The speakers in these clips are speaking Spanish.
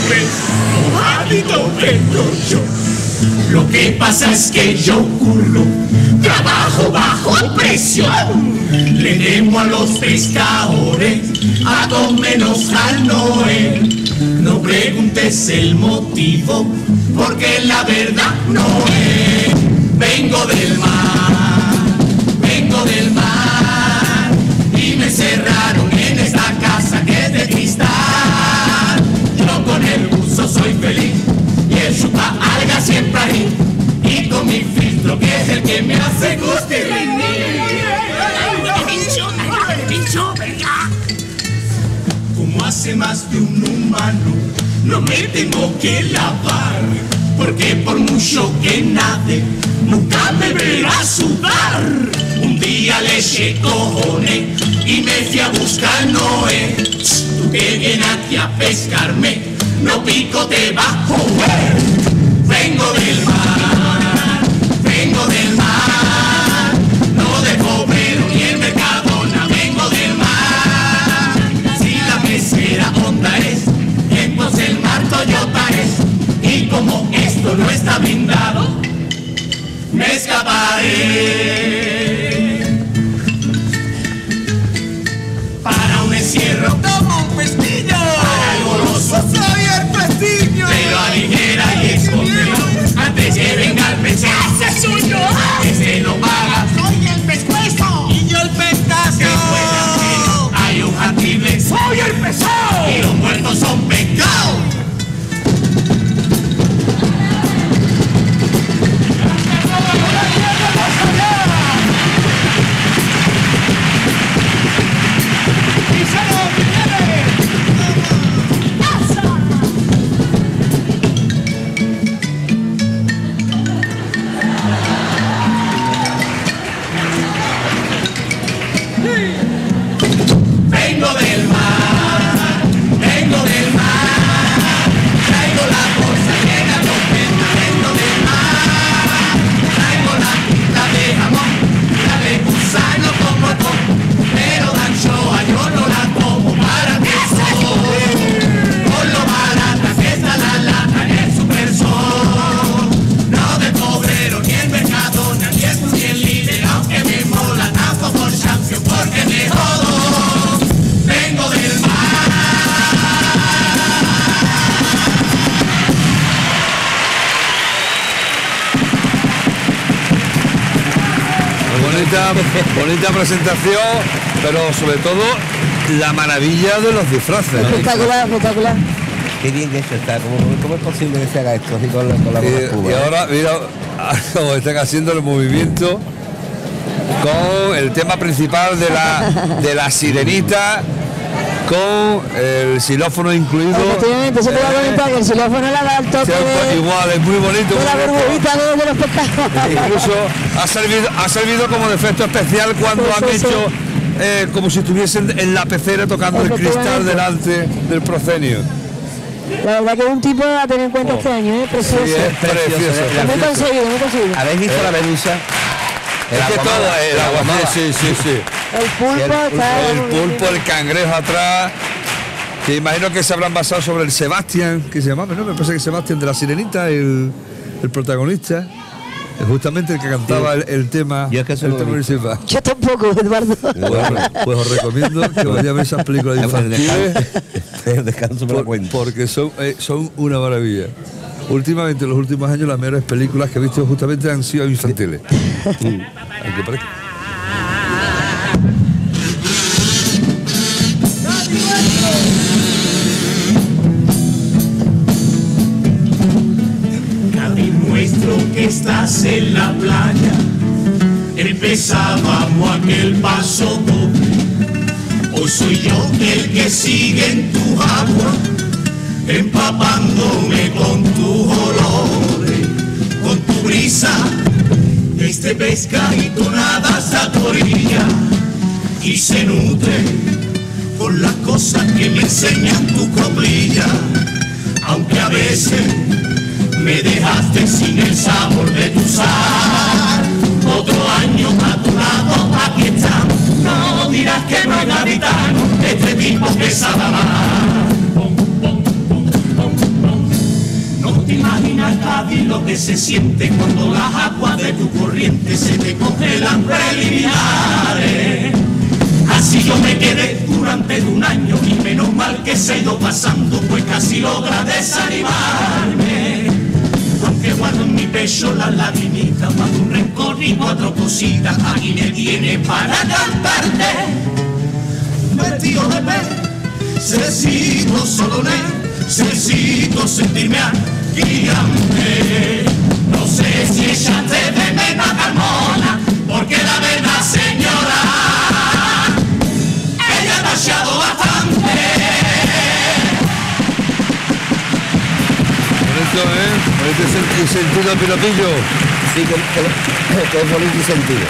preocupes, mojadito vengo yo. Lo que pasa es que yo curro, trabajo bajo presión. Le debo a los pescadores, a todos menos al Noé. No preguntes el motivo, porque la verdad no es. Vengo del mar, y me cerraron en esta casa que es de cristal. Yo con el buzo soy feliz, y el chupa alga siempre ahí, y con mi filtro que es el que me hace gustirrín. Como hace más de un humano, no me tengo que lavar, porque por mucho que nade, nunca me verás sudar. Un día le eché cojones y me fui a buscar Noé. Tú que vienes aquí a pescarme, no pico te va a joder. Vengo del mar, no de pobrero ni el Mercadona, vengo del mar. Si la pecera honda es, entonces el mar Toyota es. Y como esto no está blindado, me escaparé para un encierro como un pestillo, para el goloso soy el pestillo, pero a ligera y escondido antes que venga el pescado. ¡Ese suyo! Ese no paga, soy el pescuezo y yo el pescazo. Que fuera hay un jatible, soy el pesado y los muertos son pescados. Bonita presentación, pero sobre todo la maravilla de los disfraces. Espectacular, espectacular. Qué bien hecho está. ¿Cómo es posible que se haga esto así con la y ahora, mira, como están haciendo el movimiento con el tema principal de la sirenita, con el xilófono incluido. Efectivamente, se puede comentar que el xilófono la da al toque igual, es muy bonito. De la burbujita de los espectáculos. Incluso ha servido como de efecto especial cuando han hecho como si estuviesen en la pecera tocando el cristal delante del proscenio. La verdad que es un tipo a tener en cuenta este año, precioso. Sí, es precioso. Muy conseguido, muy conseguido. ¿Habéis visto la medusa? Es que todo el agua, sí. El pulpo, el pulpo, el cangrejo atrás. Que imagino que se habrán basado sobre el Sebastián, que se llamaba, ¿no? Me parece que Sebastián de la Sirenita, el protagonista. Es justamente el que cantaba el tema. Yo es que el tema municipal. Yo tampoco, Eduardo. Bueno, pues os recomiendo que vayáis a ver esas películas infantiles. El descanso me lo cuento. Porque son una maravilla. Últimamente, en los últimos años, las mejores películas que he visto justamente han sido infantiles. Aunque parezca. Nuestro que estás en la playa, empezábamos aquel paso doble. Hoy soy yo el que sigue en tu agua, empapándome con tus olores, con tu brisa. Este pescadito nada a tu orilla y se nutre con las cosas que me enseñan tu coplilla, aunque a veces me dejaste sin el sabor de tu sal. Otro año a tu lado, aquí estamos. No dirás que no es gaditano, este tipo que sabe más. ti lo que se siente cuando las aguas de tu corriente se te congelan preliminares. Así yo me quedé durante un año y menos mal que se ha ido pasando, pues casi logra desanimarme. Aunque guardo en mi pecho las lagrimitas, más de un rencor y 4 cositas, aquí me tiene para cantarte. Vestido de pe, necesito solo necesito sentirme guiante. No sé si echaste de menos a Carmona, porque la verdad, señora, ella ha tachado bastante. Bonito, bonito sentido, Piropillo. Sí, que es bonito y sentido.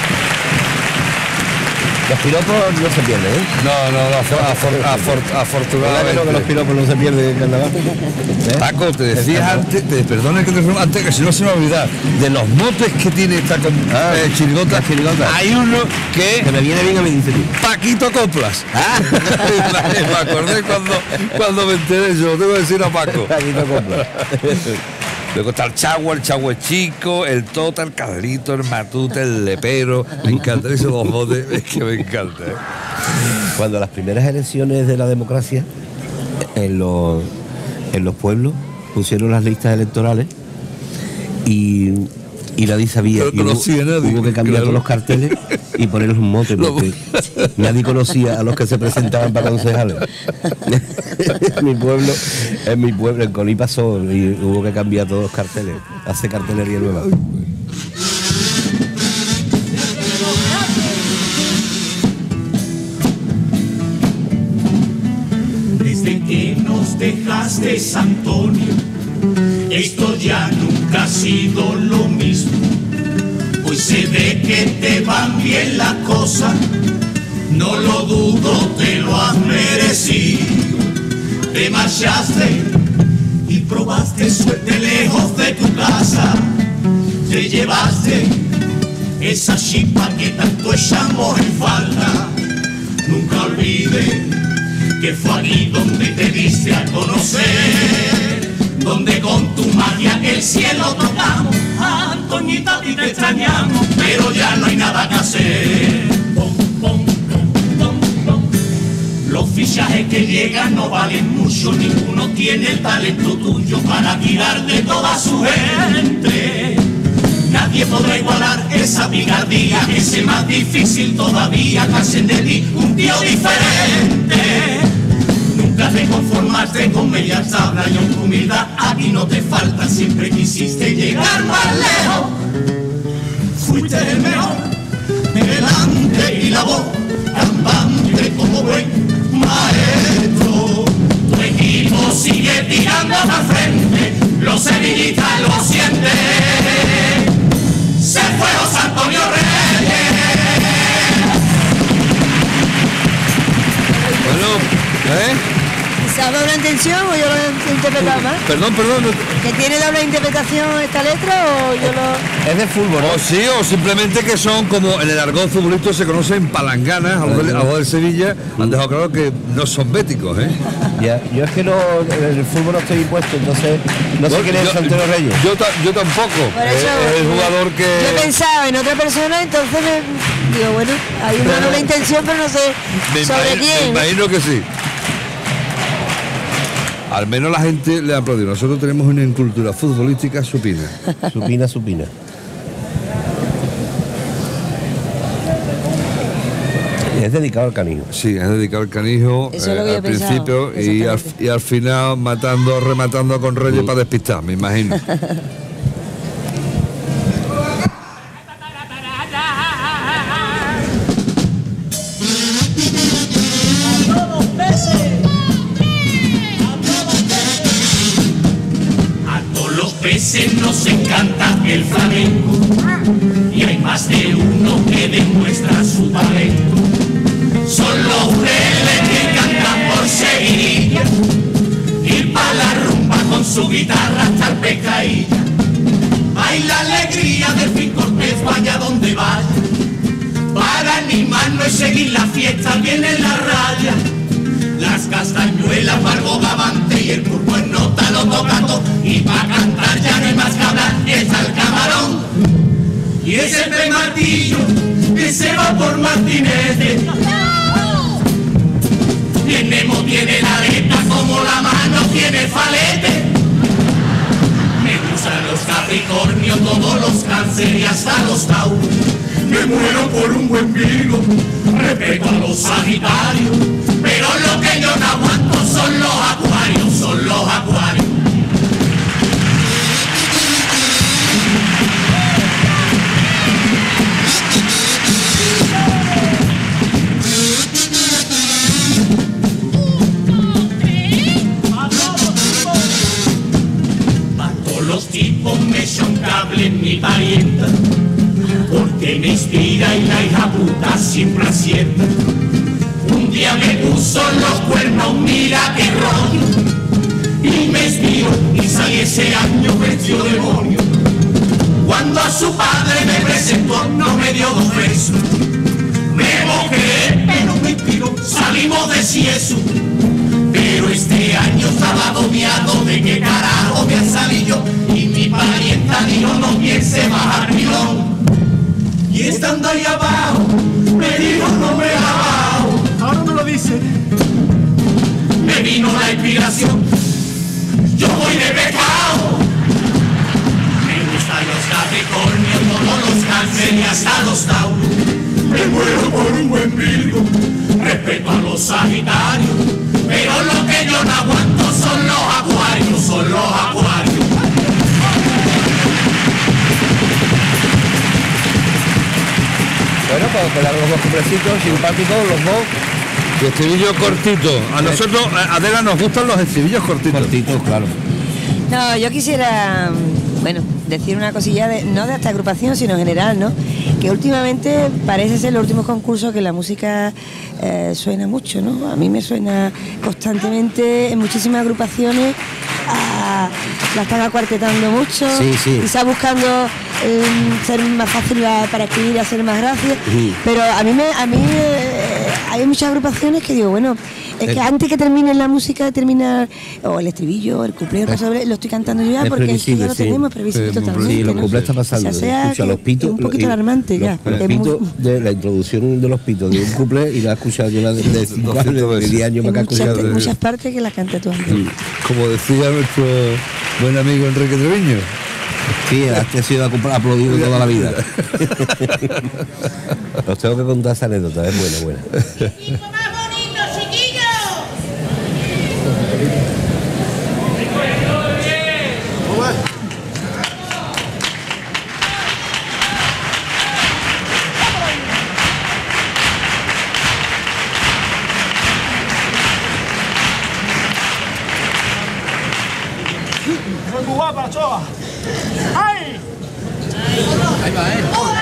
Los piropos no se pierden, ¿eh? No, afortunadamente. Que los piropos no se pierden en carnaval. Paco, te decías antes, perdona que te informe antes, que si no se me va a olvidar, de los motes que tiene esta chirigota, hay uno que me viene bien a mi iniciativa. Paquito Coplas. Me acordé cuando me enteré, yo tengo que decir a Paco. Paquito Coplas. Luego está el Chagua chico, el Tota, el Carlito, el Matute, el Lepero. Me encantan esos dos motes, es que me encanta. Cuando las primeras elecciones de la democracia en los pueblos pusieron las listas electorales y nadie sabía, y hubo que cambiar todos los carteles y ponerles un mote porque nadie conocía a los que se presentaban para concejales. En mi pueblo, en Colí pasó y hubo que cambiar todos los carteles, hace cartelería nueva. Desde que nos dejaste, Antonio, esto ya nunca ha sido lo mismo. Hoy se ve que te van bien las cosas, no lo dudo, te lo has merecido. Te marchaste y probaste suerte lejos de tu casa. Te llevaste esa chispa que tanto echamos en falta. Nunca olvides que fue allí donde te diste a conocer, donde con tu magia el cielo tocamos. Antoñita, a ti te extrañamos, pero ya no hay nada que hacer. Pom, pom, pom, pom. Los fichajes que llegan no valen mucho, ninguno tiene el talento tuyo para tirar de toda su gente. Nadie podrá igualar esa picardía, ese más difícil todavía, que hacen de ti un tío diferente. Nunca te conformaste con media tabla y aunque humildad aquí no te falta, siempre quisiste llegar más lejos. Fuiste el mejor, delante y la voz, cantante como buen maestro. Tu equipo sigue tirando para frente, los sevillistas lo sienten. Se fue José Antonio Reyes. Bueno, ¿Se ha dado una intención o yo lo he interpretado mal? Perdón. ¿Que tiene doble interpretación esta letra o yo lo...? Es de fútbol, O sí, o simplemente que son como en el argot futbolístico se conocen palanganas, a los del Sevilla han dejado claro que no son béticos, ¿eh? Ya, yo es que no, en el fútbol no estoy impuesto, entonces no sé quién es Antonio Reyes. Yo tampoco. Por eso, Es el jugador que... Yo he pensado en otra persona, entonces digo, bueno, hay una doble intención, pero no sé sobre quién. Me imagino que sí. Al menos la gente le ha aplaudido. Nosotros tenemos una cultura futbolística supina. Supina. Es dedicado al canijo. Sí, es dedicado al canijo Eso es lo que yo al pensaba, principio y al final rematando con Reyes para despistar, me imagino. Peces nos encanta el flamenco y hay más de uno que demuestra su talento. Son los reles que cantan por Sevilla, ir pa' la rumba con su guitarra hasta el pescadilla. Hay la alegría del fin Cortés, vaya donde vaya, para animarnos y seguir la fiesta bien en la raya. las castañuelas, Margo Gavante y el pulpo en nota lo tocando. Y pa' cantar ya no hay más que hablar, está el camarón. Y ese Pez Martillo que se va por Martinete. Tiene la aleta como la mano tiene el falete. Me gustan los Capricornios, todos los Cáncer y hasta los Tauro. Me muero por un buen Virgo, respeto a los Sagitarios. Pero lo que yo no aguanto son los Acuarios, son los Acuarios. Los tipos me son cable mi parienta, porque me inspira y la hija puta siempre acierta. Un día me puso los cuernos, mira qué rollo, y me inspiró y salí ese año vestido demonio. Cuando a su padre me presentó no me dio 2 besos, me mojé pero me inspiró, salimos de Cieso. Pero este año estaba domiado de qué carajo me ha salido. Y mi parienta dijo no piense bajar pilón. Y estando ahí abajo me dijo no me abajo. Ahora no lo dice. Me vino la inspiración, yo voy de pecado. Me gustan los Capricornios, todos los Cáncer y hasta los Tauros. Me muero por un buen Virgo, respeto a los Sagitarios. Pero lo que yo no aguanto son los Acuarios, son los Acuarios. Bueno, pues quedaron los 2 cuplecitos simpáticos, los 2. Y estribillo cortito. A nosotros, Adela, nos gustan los estribillos cortitos. Cortitos, claro. No, yo quisiera, bueno, decir una cosilla, no de esta agrupación, sino en general, ¿no? Que últimamente parece ser los últimos concursos que la música suena mucho, ¿no? A mí me suena constantemente en muchísimas agrupaciones, la están acuartetando mucho, sí, sí. y está buscando ser más fácil para escribir, hacer más gracia, pero a mí hay muchas agrupaciones que digo, bueno, es que antes que termine la música, termina o el estribillo, el cuplé, lo estoy cantando yo ya, porque es que ya lo tenemos previsible totalmente. Sí, los cuplés están pasando. O sea, escucha los pitos. Es un poquito alarmante ya. Los pitos, de la introducción de los pitos de un cuplé, y la he escuchado yo de 10 años más que he escuchado. Muchas partes que las canta tú antes. Como decía nuestro buen amigo Enrique Treviño. Sí, este ha sido aplaudido toda la vida. Os tengo que contar esa anécdota, es buena. Muy guapa, Choa. ¡Ay! Ahí va,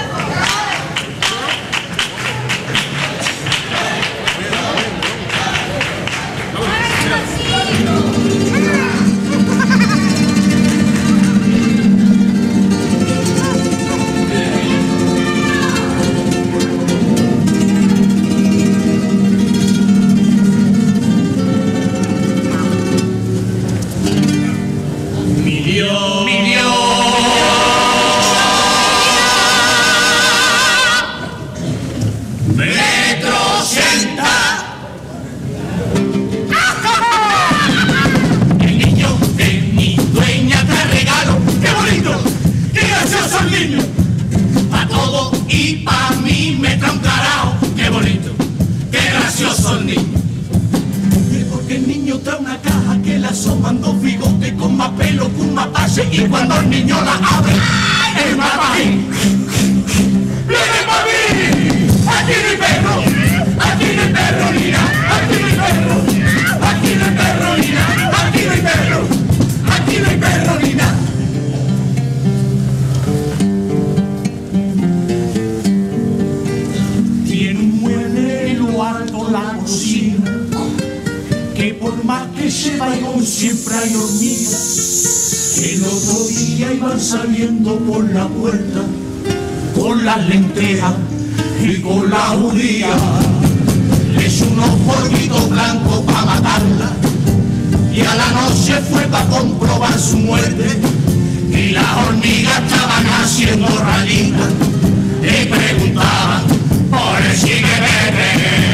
Y cuando el niño la abre, ¡ay! ¡El mapajín! ¡Viene para mí! ¡Aquí no hay perro! ¡Aquí no hay perro, Nina! ¡Aquí no hay perro! ¡Aquí no hay perro, Nina! ¡Aquí no hay perro! ¡Aquí no hay perro, Nina! Tiene un mueble en lo alto la cocina, que por más que se vaya siempre hay hormigas. El otro día iban saliendo por la puerta con las lentejas y con la judía. Es unos polvillos polvito blanco para matarla. Y a la noche fue para comprobar su muerte. Y las hormigas estaban haciendo rayitas. Y preguntaban por el chiquebebe.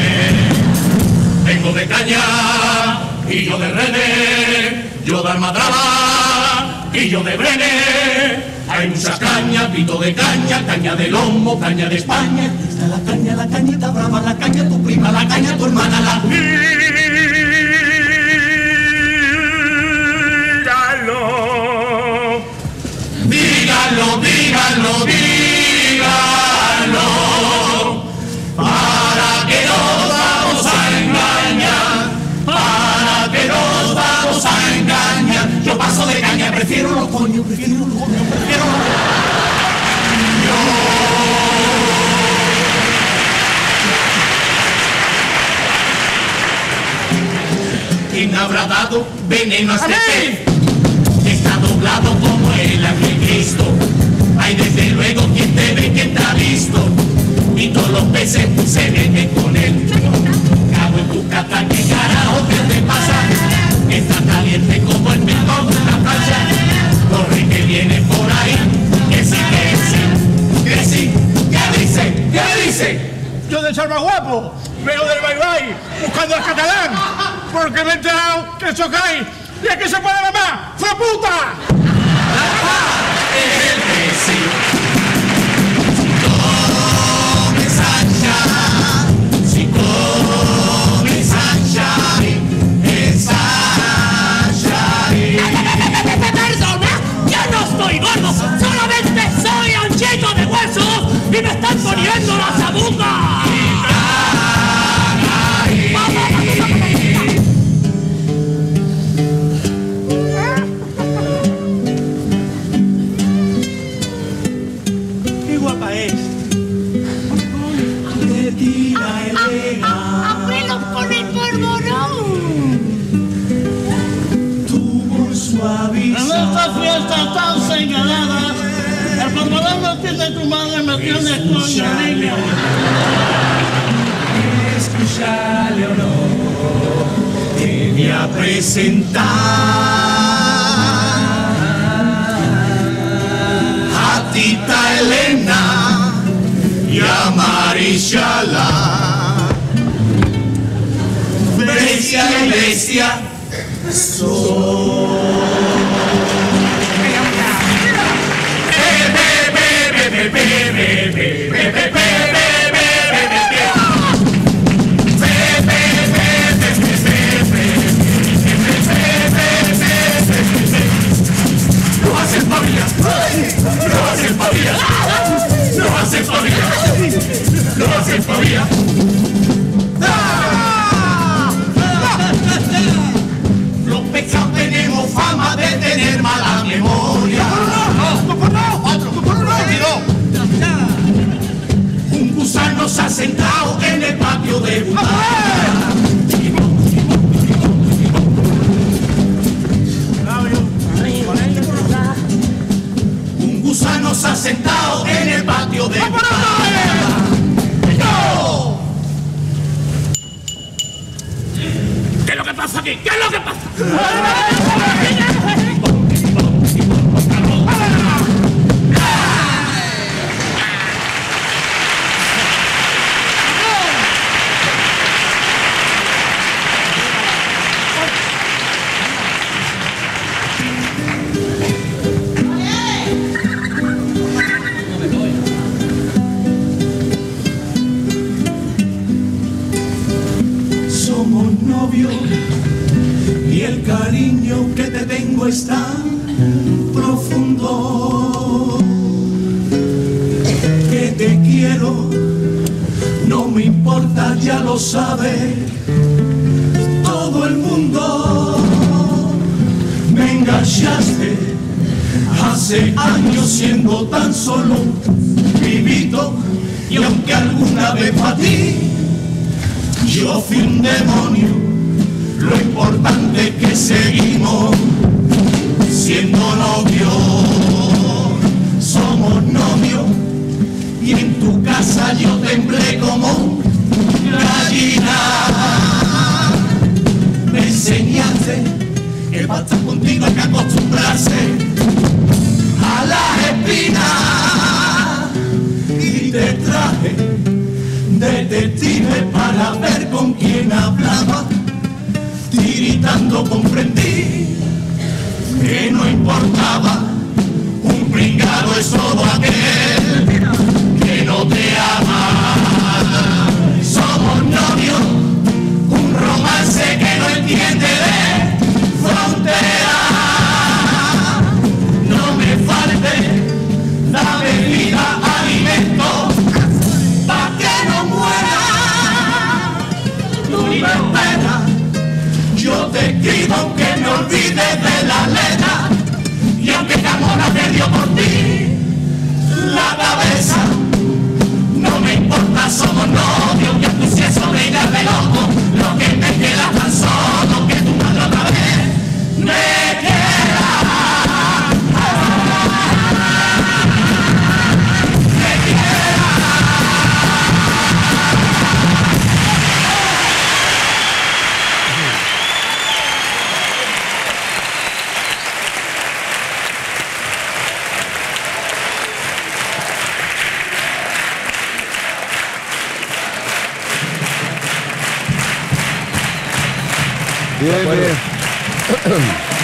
Vengo de caña y yo de René, yo de almadraba y yo de Brené. Hay muchas cañas, pito de caña, caña de lomo, caña de España. Está la caña, está brava la caña, tu prima la caña, tu hermana la... Dígalo, dígalo, dígalo, para que nos vamos a engañar, para que nos vamos a engañar. Yo paso de caña, prefiero los coños, prefiero los coños, prefiero los ¿Quién habrá dado veneno a este pez? Está doblado como el ángel Cristo. Hay desde luego quien te ve, quien te ha visto. Y todos los peces se meten con él. Cago en tu cata, ¿qué carajo te pasa? Está caliente como el mentón de una plancha. Corre que viene por ahí. Que sí, que sí, que sí. ¿Qué dice? ¿Qué dice? Yo de Salvaguapo, vengo del Bye buscando al catalán, porque me he enterado que chocáis. ¿Y es que se puede mamar? ¡Fue puta! El que sí. Si comes ancha, si comes ancha, es ancha. ¡Perdona! ¡Yo no estoy gordo! ¡Solamente soy anchito de huesos y me están poniendo la zabuca! ¡Qué guapa es! Le tira Elena. ¡Abuelo con el polvorón! Tuvo En suaviza. esta fiesta tan señalada, el polvorón no tiene tu madre, me tiene coño, niño. Escuchale o no, te voy a presentar a Tita Elena y a Marichala. Bestia y bestia son. No hacen familia, no hacen familia, no hacen familia, no hacen familia. Los pecados tenemos fama de tener mala memoria. Un gusano se ha sentado en el patio de butaca. Un gusano se ha sentado en el patio de butaca. ¡No! ¿Qué es lo que pasa aquí? ¿Qué es lo que pasa? Somos novios y el cariño que te tengo es tan profundo que te quiero, no me importa, ya lo sabe todo el mundo. Me engañaste hace años siendo tan solo un pibito, y aunque alguna vez para ti yo fui un demonio, lo importante es que seguimos siendo novios. Somos novios y en tu casa yo temblé como gallina. que para estar contigo hay que acostumbrarse a las espinas. Y te traje detective para ver con quién hablaba. Tiritando comprendí que no importaba. Un pringado es todo aquel que no te ama. Somos novios, un romance que no entiende de frontera. No me falte, dame vida, alimento, pa' que no muera. Tú ni me esperas, yo te escribo aunque me olvide de la letra. Y aunque Carmona perdió por ti la cabeza, no me importa, somos novios. Y aunque sea sobre ella de loco, lo que me queda tan solo que tu madre otra vez me quiera. Me quiera. Bien, bien.